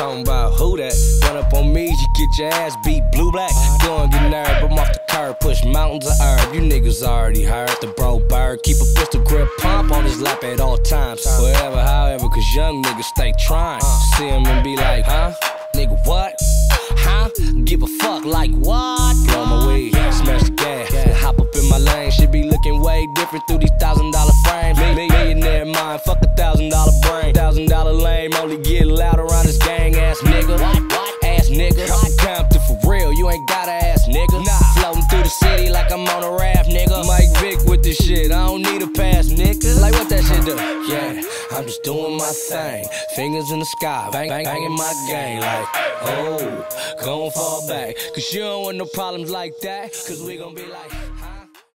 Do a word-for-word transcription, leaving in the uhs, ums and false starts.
talking about who that? Run up on me, you get your ass beat blue black. Go and get nerve, I'm off the curb, push mountains of herb. You niggas already heard the bro bird. Keep a pistol grip pump on his lap at all times. Wherever, however, cause young niggas stay trying. See him and be like, huh? Nigga, what? Huh? Give a fuck like what? Blow my weed, smash the gas, hop up in my lane. Should be looking way different through these thousand dollar frames. Millionaire mind, fuck a thousand dollar brain. Thousand dollar lame, only get loud around this gang ass nigga. Ass nigga, I'm Compton for real, you ain't gotta ass nigga. Nah, floating through the city like I'm on a raft nigga. Mike Vick with this shit, I don't need a pass nigga. Like what that shit do? Yeah, I'm just doing my thing. Fingers in the sky, bang, bang, banging my game. Like, oh, gon' fall back. Cause you don't want no problems like that. Cause we gon' be like